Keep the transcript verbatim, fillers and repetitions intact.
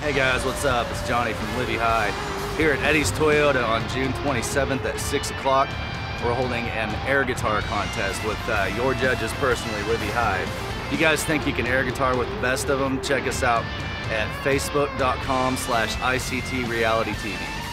Hey guys, what's up? It's Johnny from Livy High. Here at Eddys Toyota on June twenty-seventh at six o'clock, we're holding an air guitar contest with uh, your judges personally, Livy High. If you guys think you can air guitar with the best of them, check us out at facebook dot com slash I C T Reality T V.